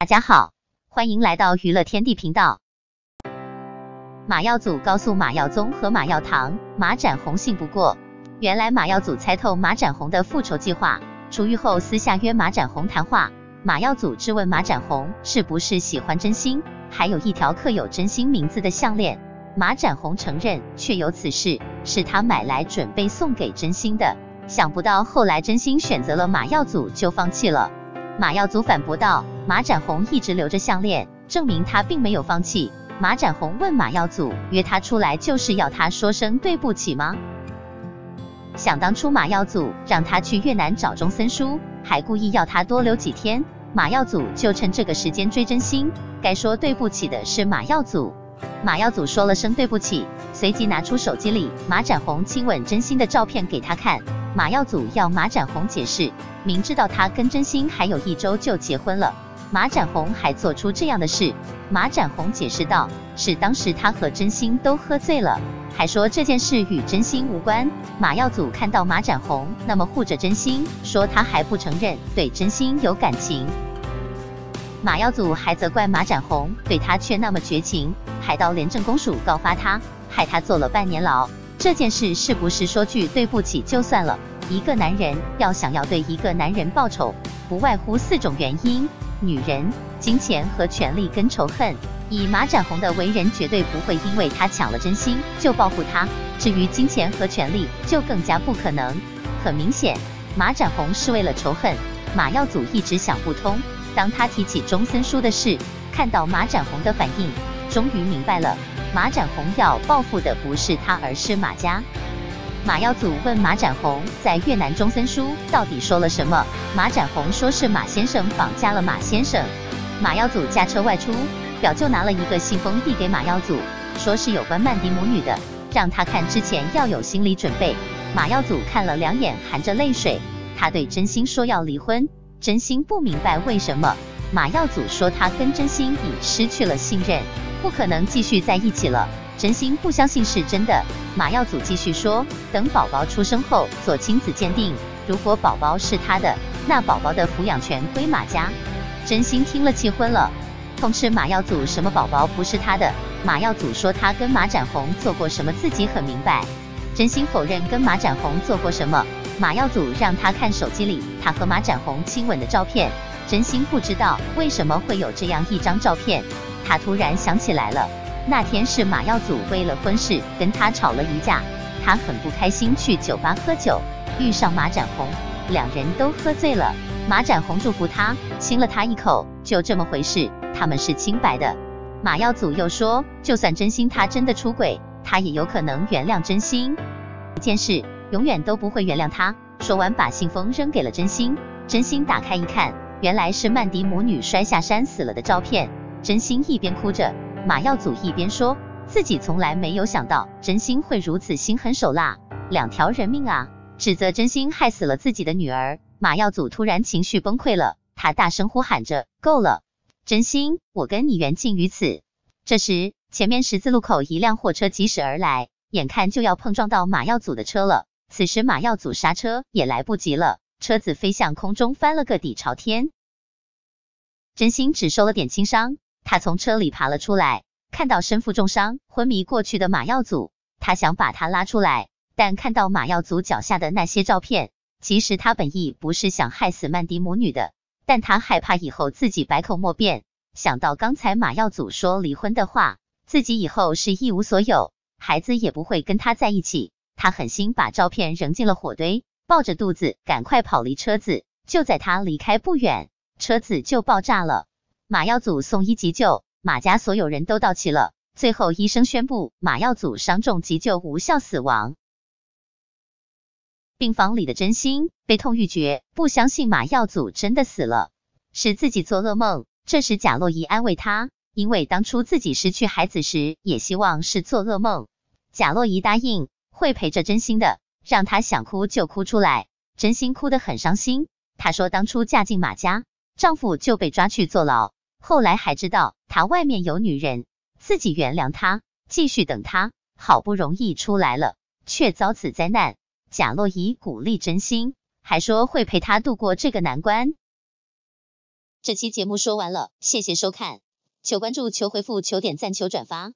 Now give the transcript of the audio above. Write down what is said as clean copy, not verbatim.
家好，欢迎来到娱乐天地频道。马耀祖告诉马耀宗和马耀堂，马展宏信不过。原来马耀祖猜透马展宏的复仇计划，出狱后私下约马展宏谈话。马耀祖质问马展宏是不是喜欢真心，还有一条刻有真心名字的项链。马展宏承认确有此事，是他买来准备送给真心的。想不到后来真心选择了马耀祖就放弃了。马耀祖反驳道，马展宏一直留着项链，证明他并没有放弃。马展宏问马耀祖，约他出来就是要他说声对不起吗？想当初马耀祖让他去越南找中森书，还故意要他多留几天，马耀祖就趁这个时间追真心，该说对不起的是马耀祖。马耀祖说了声对不起，随即拿出手机里马展宏亲吻真心的照片给他看。马耀祖要马展宏解释，明知道他跟真心还有1周就结婚了，马展宏还做出这样的事。马展宏解释道，是当时他和真心都喝醉了，还说这件事与真心无关。马耀祖看到马展宏那么护着真心，说他还不承认对真心有感情。马耀祖还责怪马展宏对他却那么绝情，还到廉政公署告发他，害他坐了半年牢。这件事是不是说句对不起就算了？一个男人想要对一个男人报仇，不外乎4种原因：女人、金钱和权力跟仇恨。以马展宏的为人，绝对不会因为他抢了真心就报复他，至于金钱和权力就更加不可能。很明显，马展宏是为了仇恨。马耀祖一直想不通，当他提起中森书的事，看到马展宏的反应，终于明白了，马展宏要报复的不是他，而是马家。马耀祖问马展宏在越南中森书到底说了什么，马展宏说是马先生绑架了马先生。马耀祖驾车外出，表舅拿了一个信封递给马耀祖，说是有关曼迪母女的，让他看之前要有心理准备。马耀祖看了2眼，含着泪水。他对真心说要离婚，真心不明白为什么。马耀祖说他跟真心已失去了信任，不可能继续在一起了。真心不相信是真的。马耀祖继续说，等宝宝出生后做亲子鉴定，如果宝宝是他的，那宝宝的抚养权归马家。真心听了气昏了，痛斥马耀祖什么宝宝不是他的。马耀祖说他跟马展宏做过什么自己很明白。真心否认跟马展宏做过什么。马耀祖让他看手机里他和马展宏亲吻的照片，真心不知道为什么会有这样一张照片。他突然想起来了，那天是马耀祖为了婚事跟他吵了一架，他很不开心去酒吧喝酒，遇上马展宏，2人都喝醉了。马展宏祝福他，亲了他一口，就这么回事，他们是清白的。马耀祖又说，就算真心他真的出轨，他也有可能原谅真心，一件事永远都不会原谅他。说完把信封扔给了真心，真心打开一看，原来是曼迪母女摔下山死了的照片。真心一边哭着，马耀祖一边说，自己从来没有想到真心会如此心狠手辣，2条人命啊，指责真心害死了自己的女儿。马耀祖突然情绪崩溃了，他大声呼喊着，够了，真心，我跟你缘尽于此。这时前面十字路口一辆货车疾驶而来，眼看就要碰撞到马耀祖的车了，此时马耀祖刹车也来不及了，车子飞向空中，翻了个底朝天。真心只受了点轻伤，他从车里爬了出来，看到身负重伤昏迷过去的马耀祖，他想把他拉出来，但看到马耀祖脚下的那些照片，其实他本意不是想害死曼迪母女的，但他害怕以后自己百口莫辩。想到刚才马耀祖说离婚的话，自己以后是一无所有，孩子也不会跟他在一起，他狠心把照片扔进了火堆，抱着肚子赶快跑离车子。就在他离开不远，车子就爆炸了。马耀祖送医急救，马家所有人都到齐了，最后医生宣布马耀祖伤重急救无效死亡。病房里的真心悲痛欲绝，不相信马耀祖真的死了，是自己做噩梦。这时贾洛伊安慰他，因为当初自己失去孩子时也希望是做噩梦。贾洛伊答应会陪着真心的，让他想哭就哭出来。真心哭得很伤心，她说当初嫁进马家，丈夫就被抓去坐牢，后来还知道他外面有女人，自己原谅他，继续等他，好不容易出来了，却遭此灾难。贾洛伊鼓励真心，还说会陪他度过这个难关。 这期节目说完了，谢谢收看，求关注、求回复、求点赞、求转发。